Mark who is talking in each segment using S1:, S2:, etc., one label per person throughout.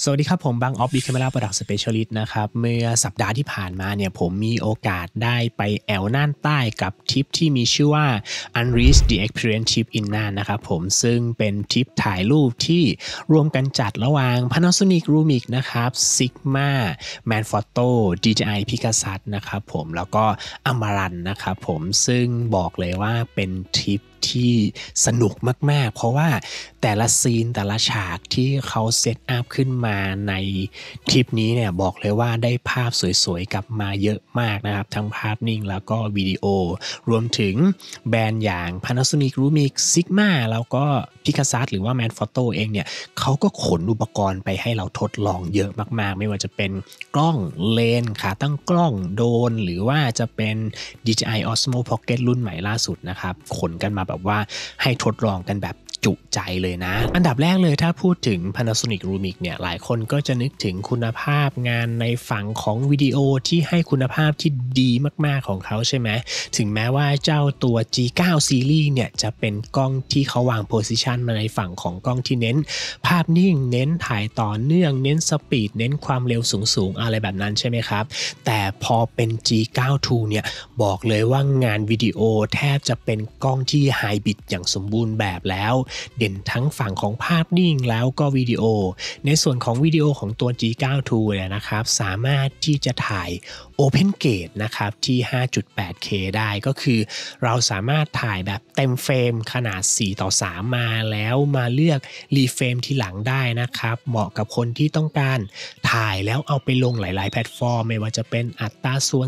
S1: สวัสดีครับผมบังออฟบิ๊กแคมเมราโปรดักต์สเปเชียลิสต์นะครับเมื่อสัปดาห์ที่ผ่านมาเนี่ยผมมีโอกาสได้ไปแอวน่านใต้กับทริปที่มีชื่อว่า Unleash the Experience Trip in น่านนะครับผมซึ่งเป็นทริปถ่ายรูปที่รวมกันจัดระหว่าง Panasonic Lumix นะครับ Sigma Manfrotto DJI Picasat นะครับผมแล้วก็ Amaran นะครับผมซึ่งบอกเลยว่าเป็นทริปที่สนุกมากๆเพราะว่าแต่ละซีนแต่ละฉากที่เขาเซตอัพขึ้นมาในทริปนี้เนี่ยบอกเลยว่าได้ภาพสวยๆกลับมาเยอะมากนะครับทั้งภาพนิ่งแล้วก็วิดีโอรวมถึงแบรนด์อย่าง Panasonic Lumix Sigma แล้วก็ Picasat หรือว่า Manfrotto เองเนี่ยเขาก็ขนอุปกรณ์ไปให้เราทดลองเยอะมากๆไม่ว่าจะเป็นกล้องเลนส์ขาตั้งกล้องโดรนหรือว่าจะเป็น DJI Osmo Pocket รุ่นใหม่ล่าสุดนะครับขนกันมาแบบว่าให้ทดลองกันแบบจุใจเลยนะอันดับแรกเลยถ้าพูดถึง Panasonic Lumix เนี่ยหลายคนก็จะนึกถึงคุณภาพงานในฝั่งของวิดีโอที่ให้คุณภาพที่ดีมากๆของเขาใช่ไหมถึงแม้ว่าเจ้าตัว G9 Series เนี่ยจะเป็นกล้องที่เขาวางโพสิชันมาในฝั่งของกล้องที่เน้นภาพนิ่งเน้นถ่ายต่อเนื่องเน้นสปีดเน้นความเร็วสูงๆอะไรแบบนั้นใช่ไหมครับแต่พอเป็น G9 II เนี่ยบอกเลยว่างานวิดีโอแทบจะเป็นกล้องที่ไฮบริดอย่างสมบูรณ์แบบแล้วเด่นทั้งฝั่งของภาพนิ่งแล้วก็วิดีโอในส่วนของวิดีโอของตัว G9 II เนี่ยนะครับสามารถที่จะถ่าย Open Gate นะครับที่ 5.8K ได้ก็คือเราสามารถถ่ายแบบเต็มเฟรมขนาด 4:3 มาแล้วมาเลือกรีเฟรมทีหลังได้นะครับเหมาะกับคนที่ต้องการถ่ายแล้วเอาไปลงหลายๆแพลตฟอร์มไม่ว่าจะเป็นอัตราส่วน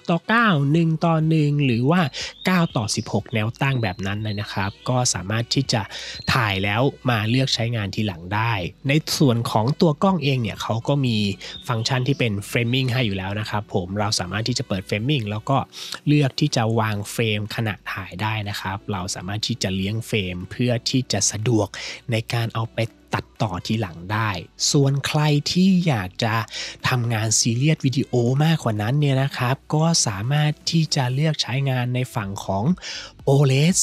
S1: 16:9 1:1 หรือว่า 9:16 แนวตั้งแบบนั้นเลยนะครับก็สามารถที่จะถ่ายแล้วมาเลือกใช้งานทีหลังได้ในส่วนของตัวกล้องเองเนี่ยเขาก็มีฟังก์ชันที่เป็นเฟรมมิ่งให้อยู่แล้วนะครับผมเราสามารถที่จะเปิดเฟรมมิ่งแล้วก็เลือกที่จะวางเฟรมขณะถ่ายได้นะครับเราสามารถที่จะเลี้ยงเฟรมเพื่อที่จะสะดวกในการเอาไปตัดต่อทีหลังได้ส่วนใครที่อยากจะทำงานซีเรียสวิดีโอมากกว่านั้นเนี่ยนะครับก็สามารถที่จะเลือกใช้งานในฝั่งของ OLED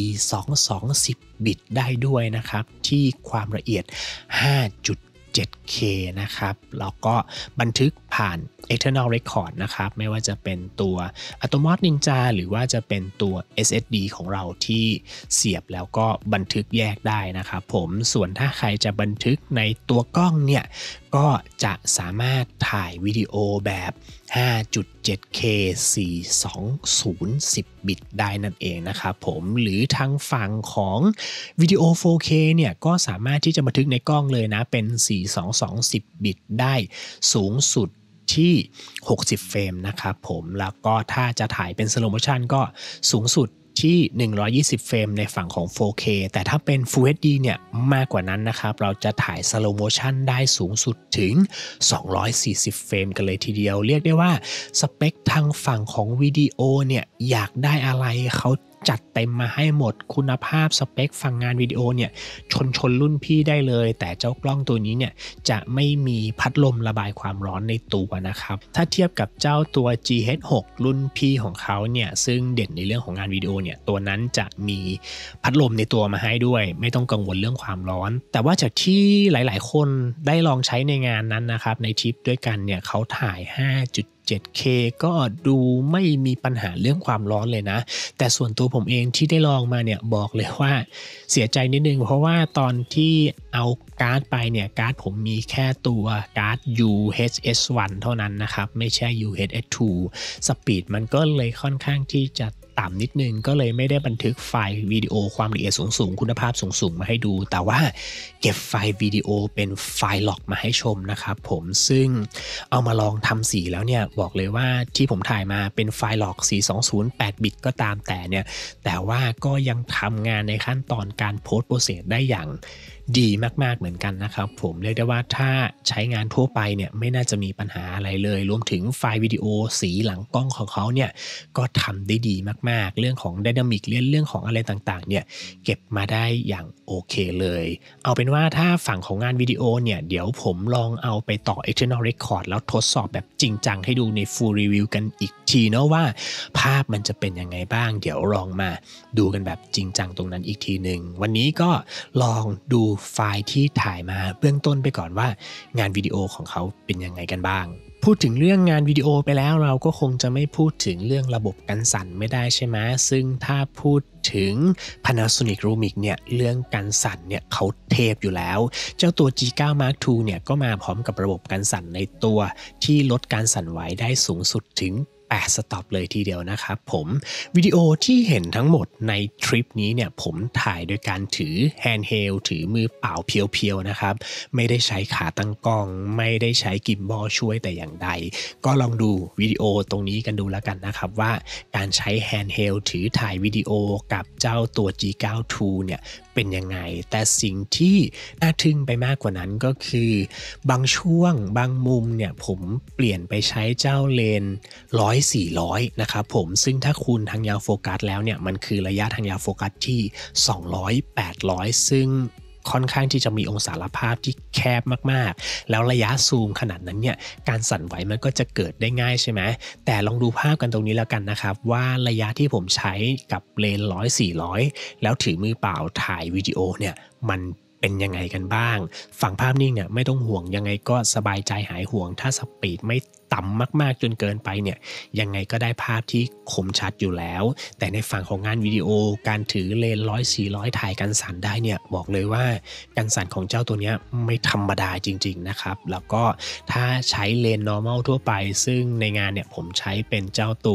S1: 422 10 บิตได้ด้วยนะครับที่ความละเอียด 5.7K นะครับแล้วก็บันทึกผ่าน External Record นะครับไม่ว่าจะเป็นตัว Atomos Ninja หรือว่าจะเป็นตัว SSD ของเราที่เสียบแล้วก็บันทึกแยกได้นะครับผมส่วนถ้าใครจะบันทึกในตัวกล้องเนี่ยก็จะสามารถถ่ายวิดีโอแบบ 5.7K 420 10 บิตได้นั่นเองนะครับผมหรือทางฝั่งของวิดีโอ 4K เนี่ยก็สามารถที่จะบันทึกในกล้องเลยนะเป็น 422 10 บิตได้สูงสุดที่60เฟรมนะครับผมแล้วก็ถ้าจะถ่ายเป็นสโลว์โมชันก็สูงสุดที่120เฟรมในฝั่งของ 4K แต่ถ้าเป็น Full HD เนี่ยมากกว่านั้นนะครับเราจะถ่ายสโลว์โมชันได้สูงสุดถึง240เฟรมกันเลยทีเดียวเรียกได้ว่าสเปคทางฝั่งของวิดีโอเนี่ยอยากได้อะไรเขาจัดเต็มมาให้หมดคุณภาพสเปคฝั่งงานวิดีโอเนี่ยชนรุ่นพี่ได้เลยแต่เจ้ากล้องตัวนี้เนี่ยจะไม่มีพัดลมระบายความร้อนในตัวนะครับถ้าเทียบกับเจ้าตัว GH6 รุ่นพี่ของเขาเนี่ยซึ่งเด่นในเรื่องของงานวิดีโอเนี่ยตัวนั้นจะมีพัดลมในตัวมาให้ด้วยไม่ต้องกังวลเรื่องความร้อนแต่ว่าจากที่หลายๆคนได้ลองใช้ในงานนั้นนะครับในทริปด้วยกันเนี่ยเขาถ่าย 5.7K ก็ดูไม่มีปัญหาเรื่องความร้อนเลยนะแต่ส่วนตัวผมเองที่ได้ลองมาเนี่ยบอกเลยว่าเสียใจนิดนึงเพราะว่าตอนที่เอาการ์ดไปเนี่ยการ์ดผมมีแค่ตัวการ์ด UHS-1 เท่านั้นนะครับไม่ใช่ UHS-2 สปีดมันก็เลยค่อนข้างที่จะต่ำนิดนึงก็เลยไม่ได้บันทึกไฟล์วิดีโอความละเอียดสูงๆคุณภาพสูงๆมาให้ดูแต่ว่าเก็บไฟล์วิดีโอเป็นไฟล์ล็อกมาให้ชมนะครับผมซึ่งเอามาลองทำสีแล้วเนี่ยบอกเลยว่าที่ผมถ่ายมาเป็นไฟล์ล็อก420 8 บิตก็ตามแต่ว่าก็ยังทำงานในขั้นตอนการโพสต์โปรเซสได้อย่างดีมากๆเหมือนกันนะครับผมเรียกได้ว่าถ้าใช้งานทั่วไปเนี่ยไม่น่าจะมีปัญหาอะไรเลยรวมถึงไฟล์วิดีโอสีหลังกล้องของเขาเนี่ยก็ทำได้ดีมากๆเรื่องของไดนามิกเรื่องของอะไรต่างๆเนี่ยเก็บมาได้อย่างโอเคเลยเอาเป็นว่าถ้าฝั่งของงานวิดีโอเนี่ยเดี๋ยวผมลองเอาไปต่อ external record แล้วทดสอบแบบจริงจังให้ดูใน full review กันอีกทีเนาะว่าภาพมันจะเป็นยังไงบ้างเดี๋ยวลองมาดูกันแบบจริงจังตรงนั้นอีกทีหนึ่งวันนี้ก็ลองดูไฟล์ที่ถ่ายมาเบื้องต้นไปก่อนว่างานวิดีโอของเขาเป็นยังไงกันบ้างพูดถึงเรื่องงานวิดีโอไปแล้วเราก็คงจะไม่พูดถึงเรื่องระบบกันสั่นไม่ได้ใช่ไหมซึ่งถ้าพูดถึง Panasonic Lumix เนี่ยเรื่องกันสั่นเนี่ยเขาเทพอยู่แล้วเจ้าตัว G9 Mark II เนี่ยก็มาพร้อมกับระบบกันสั่นในตัวที่ลดการสั่นไหวได้สูงสุดถึง8 สต็อปเลยทีเดียวนะครับผมวิดีโอที่เห็นทั้งหมดในทริปนี้เนี่ยผมถ่ายโดยการถือแฮนด์เฮลถือมือเปล่าเพียวๆนะครับไม่ได้ใช้ขาตั้งกล้องไม่ได้ใช้กิมบอลช่วยแต่อย่างใดก็ลองดูวิดีโอตรงนี้กันดูแล้วกันนะครับว่าการใช้แฮนด์เฮลถือถ่ายวิดีโอกับเจ้าตัว G9 II เนี่ยเป็นยังไงแต่สิ่งที่น่าทึ่งไปมากกว่านั้นก็คือบางช่วงบางมุมเนี่ยผมเปลี่ยนไปใช้เจ้าเลน100-400นะครับผมซึ่งถ้าคูณทางยาวโฟกัสแล้วเนี่ยมันคือระยะทางยาวโฟกัสที่200-800ซึ่งค่อนข้างที่จะมีองศาภาพที่แคบมากๆแล้วระยะซูมขนาดนั้นเนี่ยการสั่นไหวมันก็จะเกิดได้ง่ายใช่ไหมแต่ลองดูภาพกันตรงนี้แล้วกันนะครับว่าระยะที่ผมใช้กับเลน100-400แล้วถือมือเปล่าถ่ายวิดีโอเนี่ยมันเป็นยังไงกันบ้างฝั่งภาพนิ่งเนี่ยไม่ต้องห่วงยังไงก็สบายใจหายห่วงถ้าสปีดไม่ต่ำมากๆจนเกินไปเนี่ยยังไงก็ได้ภาพที่คมชัดอยู่แล้วแต่ในฝั่งของงานวิดีโอการถือเลน100-400ถ่ายกันสั่นได้เนี่ยบอกเลยว่ากันสั่นของเจ้าตัวนี้ไม่ธรรมดาจริงๆนะครับแล้วก็ถ้าใช้เลน normal ทั่วไปซึ่งในงานเนี่ยผมใช้เป็นเจ้าตัว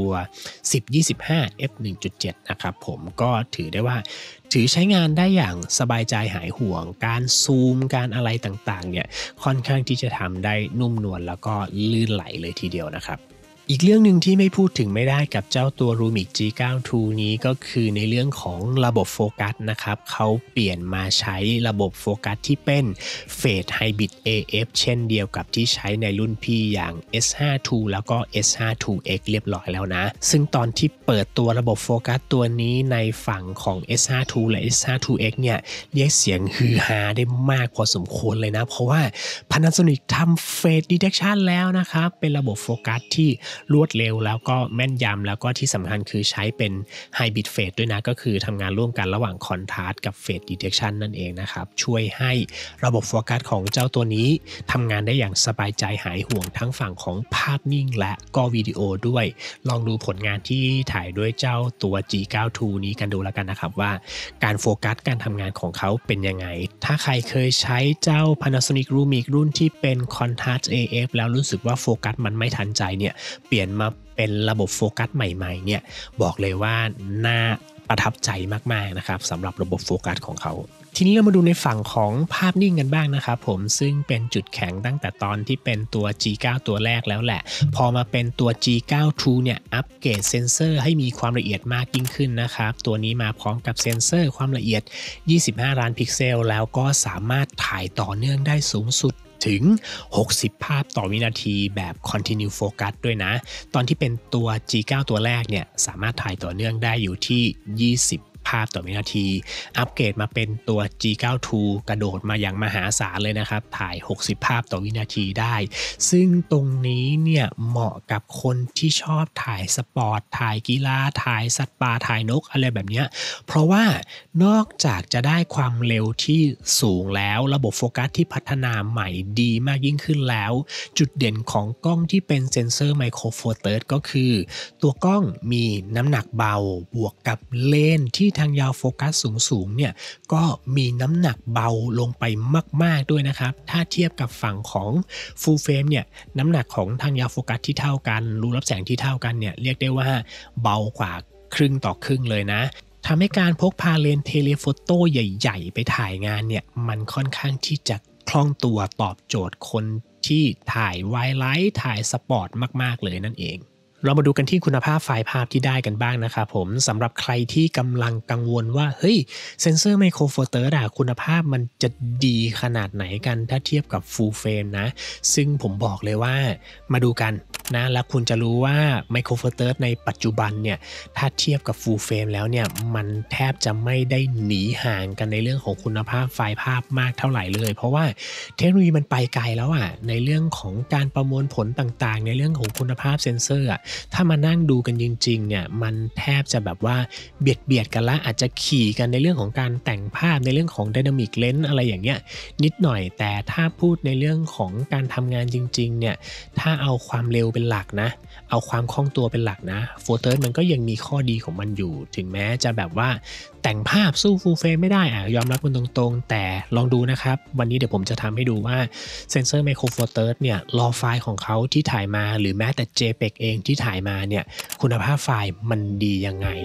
S1: 10-25 f1.7 นะครับผมก็ถือได้ว่าถือใช้งานได้อย่างสบายใจหายห่วงการซูมการอะไรต่างๆเนี่ยค่อนข้างที่จะทำได้นุ่มนวลแล้วก็ลื่นไหลเลยทีเดียวนะครับอีกเรื่องหนึ่งที่ไม่พูดถึงไม่ได้กับเจ้าตัว Lumix G9 II นี้ก็คือในเรื่องของระบบโฟกัสนะครับเขาเปลี่ยนมาใช้ระบบโฟกัสที่เป็น Phase Hybrid AF เช่นเดียวกับที่ใช้ในรุ่นพี่อย่าง S5 II แล้วก็ S5 IIX เรียบร้อยแล้วนะซึ่งตอนที่เปิดตัวระบบโฟกัสตัวนี้ในฝั่งของ S5 II และ S5 IIX เนี่ยเรียกเสียงฮือฮาได้มากพอสมควรเลยนะเพราะว่า Panasonic ทำ Phase Detection แล้วนะครับเป็นระบบโฟกัสที่รวดเร็วแล้วก็แม่นยำแล้วก็ที่สำคัญคือใช้เป็น Hybrid Phase ด้วยนะก็คือทำงานร่วมกันระหว่าง Contrast กับ Phase Detection นั่นเองนะครับช่วยให้ระบบโฟกัสของเจ้าตัวนี้ทำงานได้อย่างสบายใจหายห่วงทั้งฝั่งของภาพนิ่งและก็วิดีโอด้วยลองดูผลงานที่ถ่ายด้วยเจ้าตัว G9 II นี้กันดูแล้วกันนะครับว่าการโฟกัสการทำงานของเขาเป็นยังไงถ้าใครเคยใช้เจ้า Panasonic Lumix รุ่นที่เป็น Contrast AF แล้วรู้สึกว่าโฟกัสมันไม่ทันใจเนี่ยเปลี่ยนมาเป็นระบบโฟกัสใหม่ๆเนี่ยบอกเลยว่าน่าประทับใจมากๆนะครับสำหรับระบบโฟกัสของเขาทีนี้เรามาดูในฝั่งของภาพนิ่งกันบ้างนะครับผมซึ่งเป็นจุดแข็งตั้งแต่ตอนที่เป็นตัว G9 ตัวแรกแล้วแหละพอมาเป็นตัว G9 II เนี่ยอัปเกรดเซนเซอร์ให้มีความละเอียดมากยิ่งขึ้นนะครับตัวนี้มาพร้อมกับเซนเซอร์ความละเอียด25ล้านพิกเซลแล้วก็สามารถถ่ายต่อเนื่องได้สูงสุดถึง60ภาพต่อวินาทีแบบ Continue Focus ด้วยนะตอนที่เป็นตัว G9 ตัวแรกเนี่ยสามารถถ่ายต่อเนื่องได้อยู่ที่20ภาพต่อวินาทีอัปเกรดมาเป็นตัว G9 II กระโดดมาอย่างมหาศาลเลยนะครับถ่าย60ภาพต่อวินาทีได้ซึ่งตรงนี้เนี่ยเหมาะกับคนที่ชอบถ่ายสปอร์ตถ่ายกีฬาถ่ายสัตว์ป่าถ่ายนกอะไรแบบนี้เพราะว่านอกจากจะได้ความเร็วที่สูงแล้วระบบโฟกัสที่พัฒนาใหม่ดีมากยิ่งขึ้นแล้วจุดเด่นของกล้องที่เป็นเซ็นเซอร์ไมโครโฟเตอร์ก็คือตัวกล้องมีน้ำหนักเบาบวกกับเลนที่ทางยาวโฟกัสสูงเนี่ยก็มีน้ำหนักเบาลงไปมากๆด้วยนะครับถ้าเทียบกับฝั่งของ Full Frame เนี่ยน้ำหนักของทางยาวโฟกัสที่เท่ากันรูรับแสงที่เท่ากันเนี่ยเรียกได้ว่าเบากว่าครึ่งต่อครึ่งเลยนะทำให้การพกพาเลนส์เทเลโฟโต้ใหญ่ๆไปถ่ายงานเนี่ยมันค่อนข้างที่จะคล่องตัวตอบโจทย์คนที่ถ่ายไวไลท์ถ่ายสปอร์ตมากๆเลยนั่นเองเรามาดูกันที่คุณภาพไฟล์ภาพที่ได้กันบ้างนะครับผมสำหรับใครที่กำลังกังวลว่าเฮ้ยเซนเซอร์ไมโครโฟเตอร์คุณภาพมันจะดีขนาดไหนกันถ้าเทียบกับ Full Frame นะซึ่งผมบอกเลยว่ามาดูกันนะแล้วคุณจะรู้ว่า Micro Four Thirds ในปัจจุบันเนี่ยถ้าเทียบกับ Full Frame แล้วเนี่ยมันแทบจะไม่ได้หนีห่างกันในเรื่องของคุณภาพไฟล์ภาพมากเท่าไหร่เลยเพราะว่าเทคโนโลยีมันไปไกลแล้วอ่ะในเรื่องของการประมวลผลต่างๆในเรื่องของคุณภาพเซ็นเซอร์อ่ะถ้ามานั่งดูกันจริงๆเนี่ยมันแทบจะแบบว่าเบียดกันละอาจจะขี่กันในเรื่องของการแต่งภาพในเรื่องของ Dynamic Lens อะไรอย่างเงี้ยนิดหน่อยแต่ถ้าพูดในเรื่องของการทำงานจริงๆเนี่ยถ้าเอาความเร็วเป็นหลักนะเอาความคล่องตัวเป็นหลักนะ Four Thirds มันก็ยังมีข้อดีของมันอยู่ถึงแม้จะแบบว่าแต่งภาพสู้ Full Frame ไม่ได้ยอมรับกันตรงๆแต่ลองดูนะครับวันนี้เดี๋ยวผมจะทำให้ดูว่าเซนเซอร์ Micro Four Thirds เนี่ยรอไฟล์ของเขาที่ถ่ายมาหรือแม้แต่ JPEG เองที่ถ่ายมาเนี่ยคุณภาพไฟล์มันดียังไง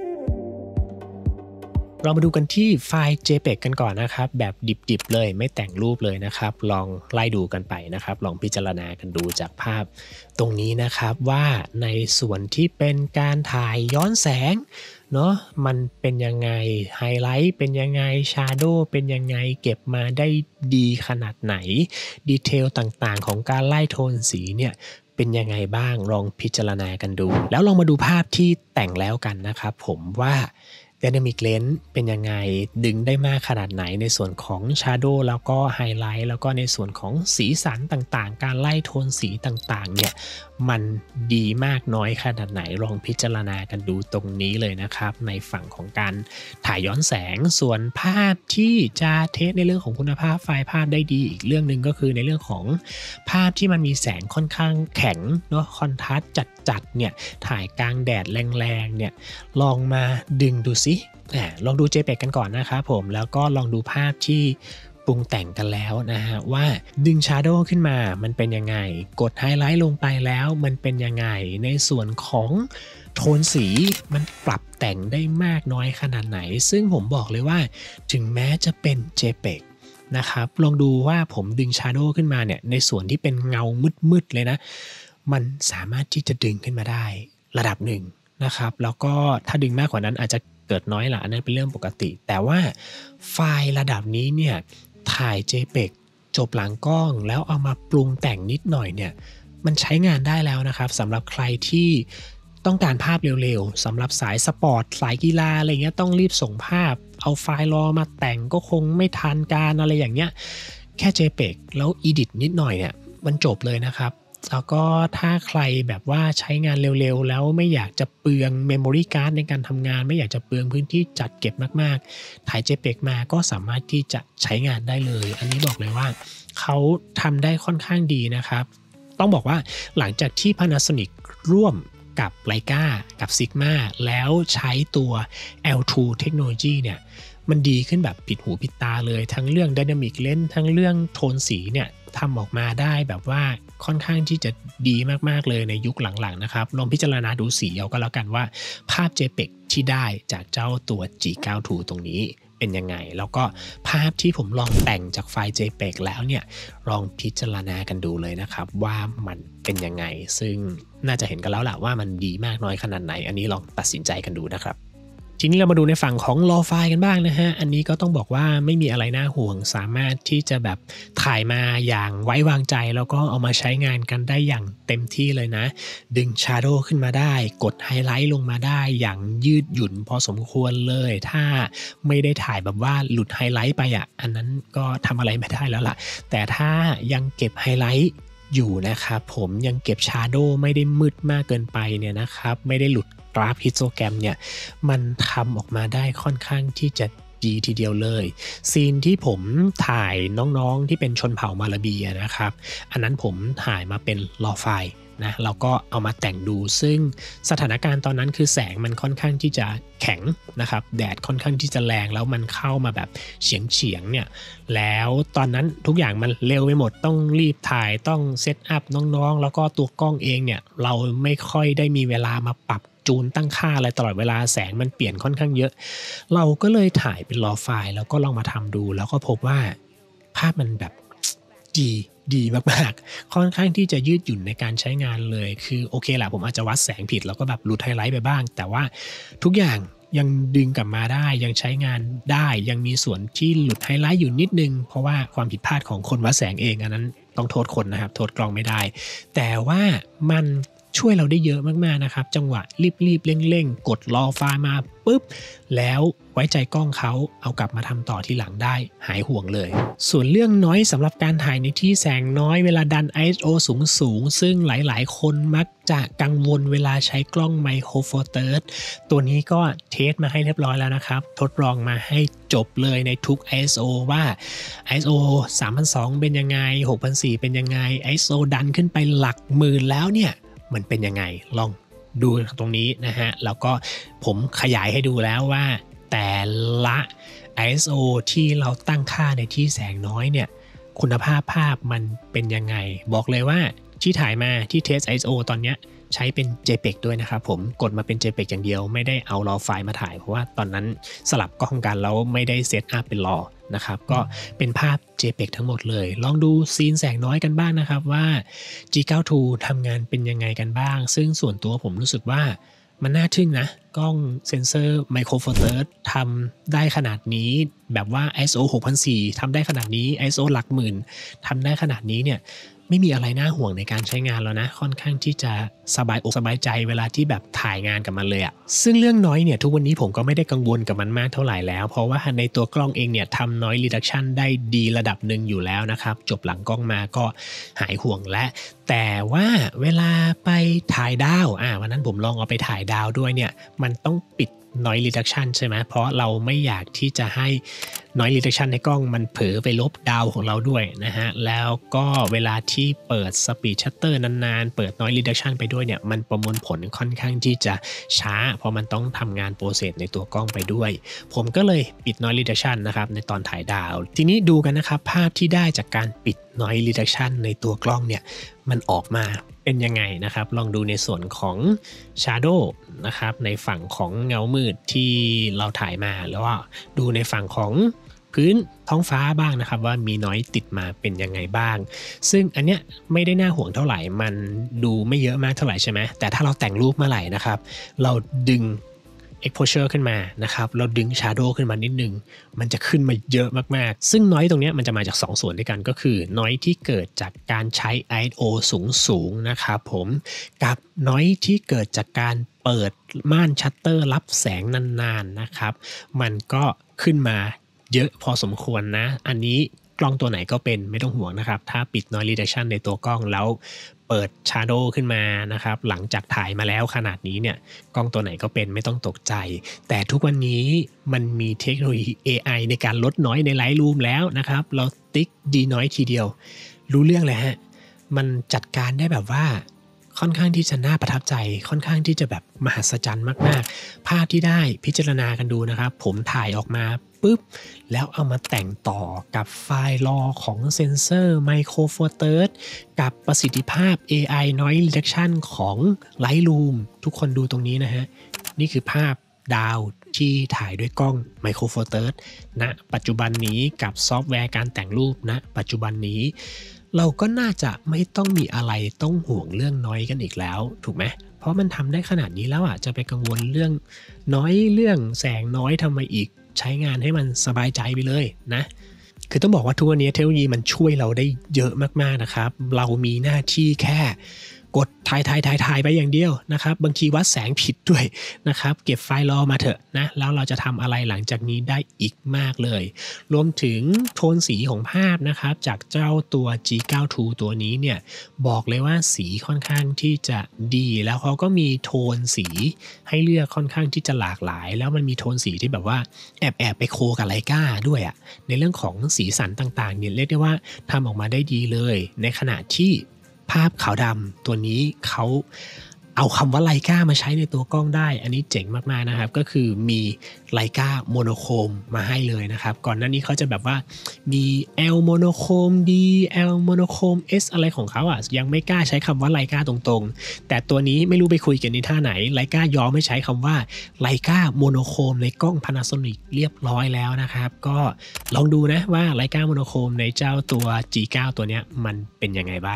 S1: เรามาดูกันที่ไฟล์ JPEG กันก่อนนะครับแบบดิบๆเลยไม่แต่งรูปเลยนะครับลองไล่ดูกันไปนะครับลองพิจารณากันดูจากภาพตรงนี้นะครับว่าในส่วนที่เป็นการถ่ายย้อนแสงเนาะมันเป็นยังไงไฮไลท์เป็นยังไงชาโดว์เป็นยังไงเก็บมาได้ดีขนาดไหนดีเทลต่างๆของการไล่โทนสีเนี่ยเป็นยังไงบ้างลองพิจารณากันดูแล้วลองมาดูภาพที่แต่งแล้วกันนะครับผมว่าDynamic Lens เป็นยังไงดึงได้มากขนาดไหนในส่วนของ Shadow แล้วก็ Highlight แล้วก็ในส่วนของสีสันต่างๆการไล่โทนสีต่างๆเนี่ยมันดีมากน้อยขนาดไหนลองพิจารณากันดูตรงนี้เลยนะครับในฝั่งของการถ่ายย้อนแสงส่วนภาพที่จะเทสในเรื่องของคุณภาพไฟล์ภาพได้ดีอีกเรื่องหนึ่งก็คือในเรื่องของภาพที่มันมีแสงค่อนข้างแข็งเนาะคอนทราสต์จัดๆเนี่ยถ่ายกลางแดดแรงๆเนี่ยลองมาดึงดูซิลองดู JPEG กันก่อนนะครับผมแล้วก็ลองดูภาพที่ปรุงแต่งกันแล้วนะฮะว่าดึง Shadow ขึ้นมามันเป็นยังไงกดไฮไลท์ลงไปแล้วมันเป็นยังไงในส่วนของโทนสีมันปรับแต่งได้มากน้อยขนาดไหนซึ่งผมบอกเลยว่าถึงแม้จะเป็น JPEG นะครับลองดูว่าผมดึง Shadow ขึ้นมาเนี่ยในส่วนที่เป็นเงามืดๆเลยนะมันสามารถที่จะดึงขึ้นมาได้ระดับหนึ่งนะครับแล้วก็ถ้าดึงมากกว่านั้นอาจจะเกิดน้อยละอันนั้นเป็นเรื่องปกติแต่ว่าไฟล์ระดับนี้เนี่ยถ่าย JPEG จบหลังกล้องแล้วเอามาปรุงแต่งนิดหน่อยเนี่ยมันใช้งานได้แล้วนะครับสำหรับใครที่ต้องการภาพเร็วๆสำหรับสายสปอร์ตสายกีฬาอะไรเงี้ยต้องรีบส่งภาพเอาไฟล์รอมาแต่งก็คงไม่ทันการอะไรอย่างเงี้ยแค่ JPEG แล้ว edit นิดหน่อยเนี่ยมันจบเลยนะครับแล้วก็ถ้าใครแบบว่าใช้งานเร็วๆแล้วไม่อยากจะเปลือง Memory Card ในการทำงานไม่อยากจะเปลืองพื้นที่จัดเก็บมากๆถ่าย JPEG มาก็สามารถที่จะใช้งานได้เลยอันนี้บอกเลยว่าเขาทำได้ค่อนข้างดีนะครับต้องบอกว่าหลังจากที่ Panasonic ร่วมกับ Leica กับ Sigma แล้วใช้ตัว L2 Technology เนี่ยมันดีขึ้นแบบผิดหูผิดตาเลยทั้งเรื่อง Dynamic Lens ทั้งเรื่องโทนสีเนี่ยทำออกมาได้แบบว่าค่อนข้างที่จะดีมากๆเลยในยุคหลังๆนะครับลองพิจารณาดูสีเอาก็แล้วกันว่าภาพ JPEG ที่ได้จากเจ้าตัว G92 ตรงนี้เป็นยังไงแล้วก็ภาพที่ผมลองแต่งจากไฟล์ JPEG แล้วเนี่ยลองพิจารณากันดูเลยนะครับว่ามันเป็นยังไงซึ่งน่าจะเห็นกันแล้วแหละว่ามันดีมากน้อยขนาดไหนอันนี้ลองตัดสินใจกันดูนะครับทีนี้เรามาดูในฝั่งของรอไฟล์กันบ้างนะฮะอันนี้ก็ต้องบอกว่าไม่มีอะไรน่าห่วงสามารถที่จะแบบถ่ายมาอย่างไว้วางใจแล้วก็เอามาใช้งานกันได้อย่างเต็มที่เลยนะดึง Shadow ขึ้นมาได้กดไฮไลท์ลงมาได้อย่างยืดหยุ่นพอสมควรเลยถ้าไม่ได้ถ่ายแบบว่าหลุดไฮไลท์ไปอันนั้นก็ทำอะไรไม่ได้แล้วล่ะแต่ถ้ายังเก็บไฮไลท์อยู่นะครับผมยังเก็บ Shadow ไม่ได้มืดมากเกินไปเนี่ยนะครับไม่ได้หลุดกราฟฮิสโตแกรมเนี่ยมันทำออกมาได้ค่อนข้างที่จะดีทีเดียวเลยซีนที่ผมถ่ายน้องๆที่เป็นชนเผ่ามาลาบีนะครับอันนั้นผมถ่ายมาเป็นรอไฟล์นะแล้วก็เอามาแต่งดูซึ่งสถานการณ์ตอนนั้นคือแสงมันค่อนข้างที่จะแข็งนะครับแดดค่อนข้างที่จะแรงแล้วมันเข้ามาแบบเฉียงเนี่ยแล้วตอนนั้นทุกอย่างมันเร็วไปหมดต้องรีบถ่ายต้องเซตอัพน้องๆแล้วก็ตัวกล้องเองเนี่ยเราไม่ค่อยได้มีเวลามาปรับจูนตั้งค่าอะไรตลอดเวลาแสงมันเปลี่ยนค่อนข้างเยอะเราก็เลยถ่ายเป็นรอไฟล์แล้วก็ลองมาทำดูแล้วก็พบว่าภาพมันแบบดีมากๆค่อนข้างที่จะยืดหยุ่นในการใช้งานเลยคือโอเคแหละผมอาจจะวัดแสงผิดแล้วก็แบบหลุดไฮไลท์ไปบ้างแต่ว่าทุกอย่างยังดึงกลับมาได้ยังใช้งานได้ยังมีส่วนที่หลุดไฮไลท์อยู่นิดนึงเพราะว่าความผิดพลาดของคนวัดแสงเองอันนั้นต้องโทษคนนะครับโทษกล้องไม่ได้แต่ว่ามันช่วยเราได้เยอะมากๆนะครับจังหวะรีบๆเร่งๆกดรอไฟล์มาปุ๊บแล้วไว้ใจกล้องเขาเอากลับมาทำต่อทีหลังได้หายห่วงเลยส่วนเรื่องน้อยสำหรับการถ่ายในที่แสงน้อยเวลาดัน ISO สูงซึ่งหลายๆคนมักจะกังวลเวลาใช้กล้องไมโครโฟเตอร์ตัวนี้ก็เทสมาให้เรียบร้อยแล้วนะครับทดลองมาให้จบเลยในทุก ISO ว่า ISO 3002เป็นยังไง6004เป็นยังไง ISO ดันขึ้นไปหลักหมื่นแล้วเนี่ยมันเป็นยังไงลองดูตรงนี้นะฮะแล้วก็ผมขยายให้ดูแล้วว่าแต่ละ ISO ที่เราตั้งค่าในที่แสงน้อยเนี่ยคุณภาพภาพมันเป็นยังไงบอกเลยว่าที่ถ่ายมาที่เทส ISO ตอนเนี้ยใช้เป็น JPEG ด้วยนะครับผมกดมาเป็น JPEG อย่างเดียวไม่ได้เอา RAW ไฟล์มาถ่ายเพราะว่าตอนนั้นสลับกล้องกันแล้วไม่ได้เซตอัพเป็น RAW นะครับก็เป็นภาพ JPEG ทั้งหมดเลยลองดูซีนแสงน้อยกันบ้างนะครับว่า G92 ทำงานเป็นยังไงกันบ้างซึ่งส่วนตัวผมรู้สึกว่ามันน่าทึ่งนะกล้องเซ็นเซอร์ไมโครโฟเตอร์ทำได้ขนาดนี้แบบว่า ISO 6004ทำได้ขนาดนี้ ISO หลักหมื่นทำได้ขนาดนี้เนี่ยไม่มีอะไรน่าห่วงในการใช้งานแล้วนะค่อนข้างที่จะสบายอกสบายใจเวลาที่แบบถ่ายงานกับมันเลยอะซึ่งเรื่องน้อยเนี่ยทุกวันนี้ผมก็ไม่ได้กังวลกับมันมากเท่าไหร่แล้วเพราะว่าในตัวกล้องเองเนี่ยทำน้อย reduction ได้ดีระดับหนึ่งอยู่แล้วนะครับจบหลังกล้องมาก็หายห่วงและแต่ว่าเวลาไปถ่ายดาววันนั้นผมลองเอาไปถ่ายดาวด้วยเนี่ยมันต้องปิดnoise reduction ใช่ไหมเพราะเราไม่อยากที่จะให้ noise reduction ในกล้องมันเผลอไปลบดาวของเราด้วยนะฮะแล้วก็เวลาที่เปิด speed shutter นานๆเปิด noise reduction ไปด้วยเนี่ยมันประมวลผลค่อนข้างที่จะช้าเพราะมันต้องทำงาน process ในตัวกล้องไปด้วยผมก็เลยปิด noise reduction นะครับในตอนถ่ายดาวทีนี้ดูกันนะครับภาพที่ได้จากการปิด noise reduction ในตัวกล้องเนี่ยมันออกมาเป็นยังไงนะครับลองดูในส่วนของ Shadow นะครับในฝั่งของเงามืดที่เราถ่ายมาแล้วก็ดูในฝั่งของพื้นท้องฟ้าบ้างนะครับว่ามีน้อยติดมาเป็นยังไงบ้างซึ่งอันเนี้ยไม่ได้น่าห่วงเท่าไหร่มันดูไม่เยอะมากเท่าไหร่ใช่ไหมแต่ถ้าเราแต่งรูปเมื่อไหร่นะครับเราดึงexposure ขึ้นมานะครับเราดึง shadow ขึ้นมานิดนึงมันจะขึ้นมาเยอะมากๆซึ่งน้อยตรงนี้มันจะมาจาก2ส่วนด้วยกันก็คือน้อยที่เกิดจากการใช้ ISO สูงนะครับผมกับน้อยที่เกิดจากการเปิดม่านชัตเตอร์รับแสงนานๆนะครับมันก็ขึ้นมาเยอะพอสมควรนะอันนี้กล้องตัวไหนก็เป็นไม่ต้องห่วงนะครับถ้าปิด noise reduction ในตัวกล้องแล้วเปิด shadow ขึ้นมานะครับหลังจากถ่ายมาแล้วขนาดนี้เนี่ยกล้องตัวไหนก็เป็นไม่ต้องตกใจแต่ทุกวันนี้มันมีเทคโนโลยี AI ในการลดน้อยใน Lightroom แล้วนะครับเราติ๊กดีน้อยทีเดียวรู้เรื่องเลยฮะมันจัดการได้แบบว่าค่อนข้างที่จะน่าประทับใจค่อนข้างที่จะแบบมหัศจรรย์มากๆภาพที่ได้พิจารณากันดูนะครับผมถ่ายออกมาปุ๊บแล้วเอามาแต่งต่อกับไฟล์รอของเซ็นเซอร์ไมโครโฟเตอร์กับประสิทธิภาพ AI Noise Reduction ของ Lightroom ทุกคนดูตรงนี้นะฮะนี่คือภาพดาวที่ถ่ายด้วยกล้องไมโครโฟเตอร์ณปัจจุบันนี้กับซอฟต์แวร์การแต่งรูปณปัจจุบันนี้เราก็น่าจะไม่ต้องมีอะไรต้องห่วงเรื่องน้อยกันอีกแล้วถูกไหมเพราะมันทำได้ขนาดนี้แล้วจะไปกังวลเรื่องน้อยเรื่องแสงน้อยทำไมอีกใช้งานให้มันสบายใจไปเลยนะคือต้องบอกว่าทุกวันนี้เทคโนโลยีมันช่วยเราได้เยอะมากๆนะครับเรามีหน้าที่แค่กดถ่ายไปอย่างเดียวนะครับบางทีวัดแสงผิดด้วยนะครับเก็บไฟล์รอมาเถอะนะแล้วเราจะทำอะไรหลังจากนี้ได้อีกมากเลยรวมถึงโทนสีของภาพนะครับจากเจ้าตัว G92 ตัวนี้เนี่ยบอกเลยว่าสีค่อนข้างที่จะดีแล้วเขาก็มีโทนสีให้เลือกค่อนข้างที่จะหลากหลายแล้วมันมีโทนสีที่แบบว่าแอบไปโคกับไลกาด้วยในเรื่องของสีสันต่างๆเนี่ยเรียกได้ว่าทำออกมาได้ดีเลยในขณะที่ภาพขาวดำตัวนี้เขาเอาคำว่าไลกามาใช้ในตัวกล้องได้อันนี้เจ๋งมากๆนะครับก็คือมีไลกาโมโนโครมมาให้เลยนะครับก่อนหน้านี้เขาจะแบบว่ามี L โมโนโครม D L โมโนโครม S อะไรของเขายังไม่กล้าใช้คำว่าไลกาตรงๆแต่ตัวนี้ไม่รู้ไปคุยกันในท่าไหนไลกายอมไม่ใช้คำว่าไลกาโมโนโครมในกล้อง Panasonic เรียบร้อยแล้วนะครับก็ลองดูนะว่าไลกาโมโนโครมในเจ้าตัว G9 ตัวเนี้ยมันเป็นยังไงบ้าง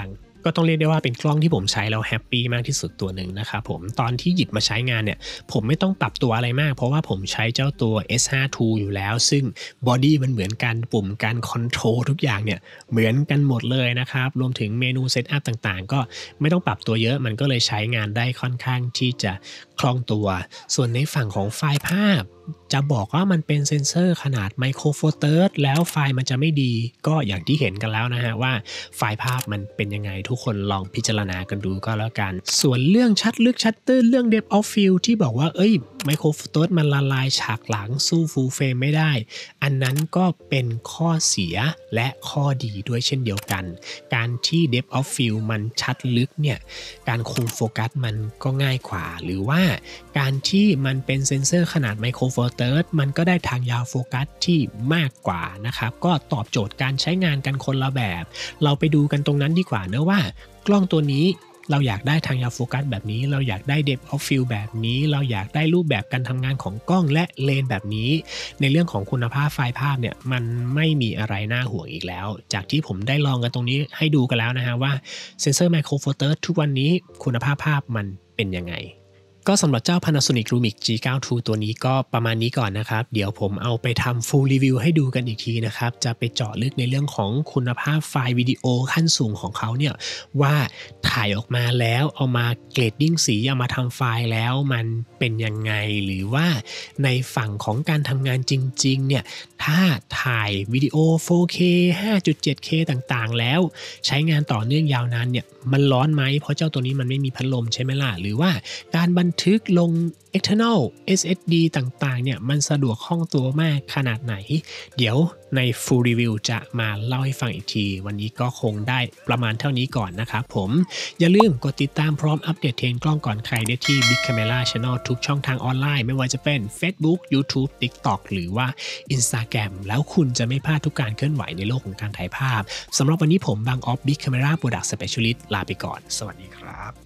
S1: ก็ต้องเรียกได้ว่าเป็นกล้องที่ผมใช้แล้วแฮปปี้มากที่สุดตัวหนึ่งนะครับผมตอนที่หยิบมาใช้งานเนี่ยผมไม่ต้องปรับตัวอะไรมากเพราะว่าผมใช้เจ้าตัว S5 II อยู่แล้วซึ่งบอดี้มันเหมือนกันปุ่มการคอนโทรลทุกอย่างเนี่ยเหมือนกันหมดเลยนะครับรวมถึงเมนูเซตอัพต่างๆก็ไม่ต้องปรับตัวเยอะมันก็เลยใช้งานได้ค่อนข้างที่จะคล่องตัวส่วนในฝั่งของไฟล์ภาพจะบอกว่ามันเป็นเซ็นเซอร์ขนาดไมโครโฟเตอร์แล้วไฟล์มันจะไม่ดีก็อย่างที่เห็นกันแล้วนะฮะว่าไฟล์ภาพมันเป็นยังไงทุกคนลองพิจารณากันดูก็แล้วกันส่วนเรื่องชัดลึกชัดตื้นเรื่อง Depth of Field ที่บอกว่าไมโครโฟเตอร์มันละลายฉากหลังสู้ Full Frame ไม่ได้อันนั้นก็เป็นข้อเสียและข้อดีด้วยเช่นเดียวกันการที่ Depth of Field มันชัดลึกเนี่ยการคุมโฟกัสมันก็ง่ายกว่าหรือว่าการที่มันเป็นเซ็นเซอร์ขนาดไมโครโฟเตอร์มันก็ได้ทางยาวโฟกัสที่มากกว่านะครับก็ตอบโจทย์การใช้งานกันคนละแบบเราไปดูกันตรงนั้นดีกว่าเนอะว่ากล้องตัวนี้เราอยากได้ทางยาวโฟกัสแบบนี้เราอยากได้ Depth of Field แบบนี้เราอยากได้รูปแบบการทำงานของกล้องและเลนแบบนี้ในเรื่องของคุณภาพไฟล์ภาพเนี่ยมันไม่มีอะไรน่าห่วงอีกแล้วจากที่ผมได้ลองกันตรงนี้ให้ดูกันแล้วนะฮะว่าเซ็นเซอร์ไมโครโฟเตอร์ทุกวันนี้คุณภาพภาพมันเป็นยังไงก็สำหรับเจ้า Panasonic Lumix G9 II ตัวนี้ก็ประมาณนี้ก่อนนะครับเดี๋ยวผมเอาไปทำ full review ให้ดูกันอีกทีนะครับจะไปเจาะลึกในเรื่องของคุณภาพไฟล์วิดีโอขั้นสูงของเขาเนี่ยว่าถ่ายออกมาแล้วเอามาเกรดดิ้งสีเอามาทำไฟล์แล้วมันเป็นยังไงหรือว่าในฝั่งของการทำงานจริงๆเนี่ยถ้าถ่ายวิดีโอ 4K 5.7K ต่างๆแล้วใช้งานต่อเนื่องยาวนานเนี่ยมันร้อนไหมเพราะเจ้าตัวนี้มันไม่มีพัดลมใช่ไหมล่ะหรือว่าการบันทึกลง external SSD ต่างๆเนี่ยมันสะดวกคล่องตัวมากขนาดไหนเดี๋ยวใน full review จะมาเล่าให้ฟังอีกทีวันนี้ก็คงได้ประมาณเท่านี้ก่อนนะครับผมอย่าลืมกดติดตามพร้อมอัปเดตเทรนด์กล้องก่อนใครได้ที่ Big Camera Channel ทุกช่องทางออนไลน์ไม่ว่าจะเป็น Facebook YouTube TikTok หรือว่า Instagram แล้วคุณจะไม่พลาดทุกการเคลื่อนไหวในโลกของการถ่ายภาพสำหรับวันนี้ผมบางออฟ Big Camera Product Specialist ลาไปก่อนสวัสดีครับ